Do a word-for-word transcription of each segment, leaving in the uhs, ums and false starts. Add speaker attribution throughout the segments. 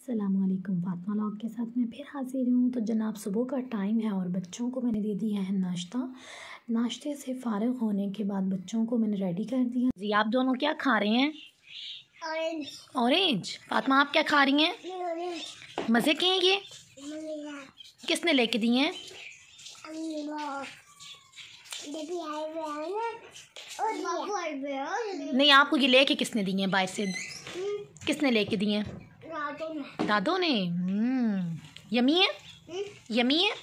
Speaker 1: अस्सलामुअलैकुम, फातिमा लॉग के साथ मैं फिर हाजिर हूँ। तो जनाब सुबह का टाइम है और बच्चों को मैंने दे दिया है नाश्ता। नाश्ते से फ़ारिग होने के बाद बच्चों को मैंने रेडी कर दिया। जी आप दोनों क्या खा रहे हैं?
Speaker 2: ऑरेंज।
Speaker 1: ऑरेंज। फातिमा आप क्या खा रही हैं? मज़े के हैं ये? किसने लेके दिए हैं? नहीं, आपको ये लेके किसने दिए हैं? बाहर से किसने लेके दिए हैं? दादों ने। हम्म यमी है। यमी है।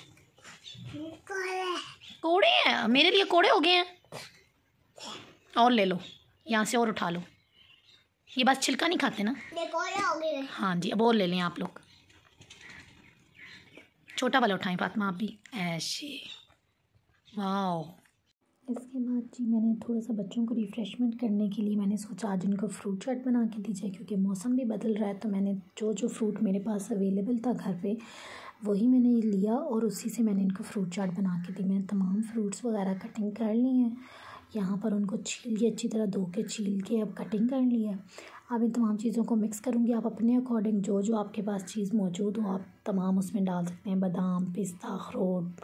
Speaker 1: कोड़े हैं, मेरे लिए कोड़े हो गए हैं। और ले लो, यहाँ से और उठा लो। ये बस छिलका नहीं खाते ना? हाँ जी, अब और ले लें आप लोग। छोटा वाला उठाएं फातिमा आप भी। ऐसे वाओ। इसके बाद जी मैंने थोड़ा सा बच्चों को रिफ़्रेशमेंट करने के लिए मैंने सोचा आज उनको फ्रूट चाट बना के दी जाए, क्योंकि मौसम भी बदल रहा है। तो मैंने जो जो फ्रूट मेरे पास अवेलेबल था घर पे वही मैंने लिया और उसी से मैंने इनको फ्रूट चाट बना के दी। मैंने तमाम फ्रूट्स वगैरह कटिंग कर ली हैं। यहाँ पर उनको छील के अच्छी तरह धो के छील के अब कटिंग कर ली है। अब इन तमाम चीज़ों को मिक्स करूँगी। आप अपने अकॉर्डिंग जो जो आपके पास चीज़ मौजूद हो आप तमाम उसमें डाल सकते हैं। बादाम, पिस्ता, अखरोट,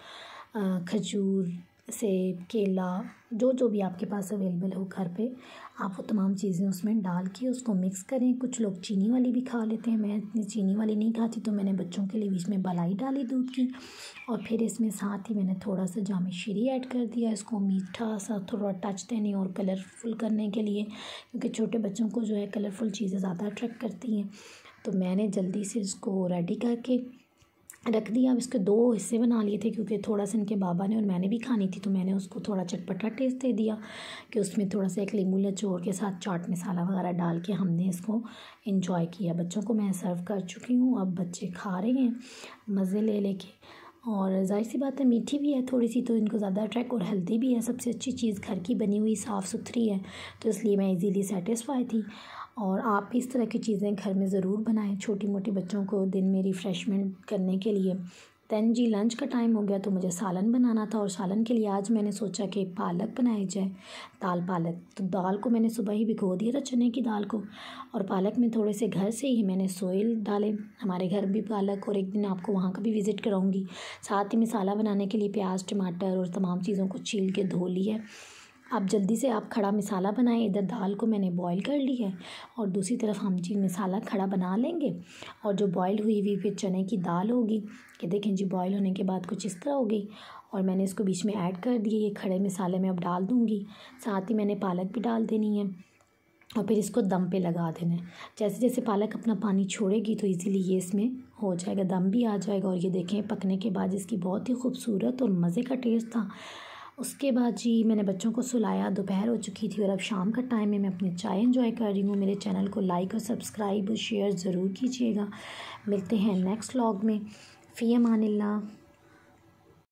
Speaker 1: खजूर, सेब, केला, जो जो भी आपके पास अवेलेबल हो घर पे आप वो तमाम चीज़ें उसमें डाल के उसको मिक्स करें। कुछ लोग चीनी वाली भी खा लेते हैं, मैं इतनी चीनी वाली नहीं खाती, तो मैंने बच्चों के लिए बीच में मलाई डाली दूध की। और फिर इसमें साथ ही मैंने थोड़ा सा जाम शीरी ऐड कर दिया, इसको मीठा सा थोड़ा टच देने और कलरफुल करने के लिए, क्योंकि छोटे बच्चों को जो है कलरफुल चीज़ें ज़्यादा अट्रैक्ट करती हैं। तो मैंने जल्दी से इसको रेडी करके रख दिया। अब इसके दो हिस्से बना लिए थे, क्योंकि थोड़ा सा इनके बाबा ने और मैंने भी खानी थी, तो मैंने उसको थोड़ा चटपटा टेस्ट दे दिया कि उसमें थोड़ा सा एक नींबू निचोड़ के साथ चाट मसाला वगैरह डाल के हमने इसको एंजॉय किया। बच्चों को मैं सर्व कर चुकी हूँ, अब बच्चे खा रहे हैं मज़े ले लेके। और जाहिर सी बात है मीठी भी है थोड़ी सी, तो इनको ज़्यादा अट्रैक्ट और हेल्दी भी है। सबसे अच्छी चीज़ घर की बनी हुई साफ़ सुथरी है, तो इसलिए मैं इजीली सेटिस्फाई थी। और आप इस तरह की चीज़ें घर में ज़रूर बनाएं छोटी मोटी बच्चों को दिन में रिफ़्रेशमेंट करने के लिए। दैन जी लंच का टाइम हो गया, तो मुझे सालन बनाना था और सालन के लिए आज मैंने सोचा कि पालक बनाई जाए, दाल पालक। तो दाल को मैंने सुबह ही भिगो दिया था, चने की दाल को, और पालक में थोड़े से घर से ही मैंने सोयल डाले। हमारे घर भी पालक, और एक दिन आपको वहाँ का भी विज़िट कराऊँगी। साथ ही मसाला बनाने के लिए प्याज, टमाटर और तमाम चीज़ों को छील के धो लिया। अब जल्दी से आप खड़ा मसाला बनाएं। इधर दाल को मैंने बॉईल कर ली है और दूसरी तरफ हम जी मसाला खड़ा बना लेंगे। और जो बॉईल हुई हुई फिर चने की दाल होगी, कि देखें जी बॉईल होने के बाद कुछ इस तरह होगी, और मैंने इसको बीच में ऐड कर दिए। ये खड़े मसाले में अब डाल दूँगी, साथ ही मैंने पालक भी डाल देनी है और फिर इसको दम पे लगा देना है। जैसे जैसे पालक अपना पानी छोड़ेगी तो इजीली ये इसमें हो जाएगा, दम भी आ जाएगा। और ये देखें पकने के बाद इसकी बहुत ही खूबसूरत और मज़े का टेस्ट था। उसके बाद जी मैंने बच्चों को सुलाया, दोपहर हो चुकी थी और अब शाम का टाइम है। मैं अपनी चाय एंजॉय कर रही हूँ। मेरे चैनल को लाइक और सब्सक्राइब और शेयर ज़रूर कीजिएगा। मिलते हैं नेक्स्ट व्लॉग में। फ़ी अमानिल्लाह।